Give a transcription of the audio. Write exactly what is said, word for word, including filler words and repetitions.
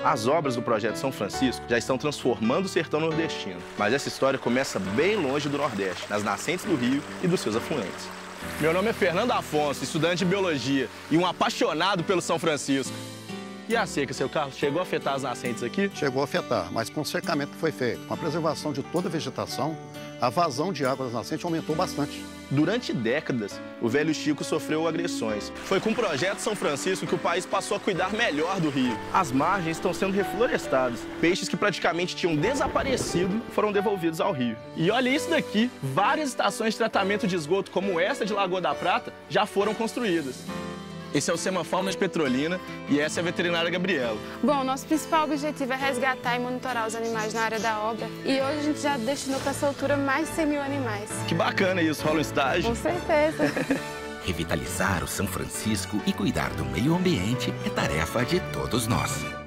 As obras do Projeto São Francisco já estão transformando o sertão nordestino, mas essa história começa bem longe do Nordeste, nas nascentes do rio e dos seus afluentes. Meu nome é Fernando Afonso, estudante de Biologia e um apaixonado pelo São Francisco. E a seca, seu Carlos, chegou a afetar as nascentes aqui? Chegou a afetar, mas com o cercamento que foi feito, com a preservação de toda a vegetação, a vazão de água das nascentes aumentou bastante. Durante décadas, o velho Chico sofreu agressões. Foi com o Projeto São Francisco que o país passou a cuidar melhor do rio. As margens estão sendo reflorestadas. Peixes que praticamente tinham desaparecido foram devolvidos ao rio. E olha isso daqui, várias estações de tratamento de esgoto, como essa de Lagoa da Prata, já foram construídas. Esse é o Semafauna de Petrolina e essa é a veterinária Gabriela. Bom, nosso principal objetivo é resgatar e monitorar os animais na área da obra. E hoje a gente já destinou para essa altura mais de cem mil animais. Que bacana isso, rola um estágio? Com certeza. Revitalizar o São Francisco e cuidar do meio ambiente é tarefa de todos nós.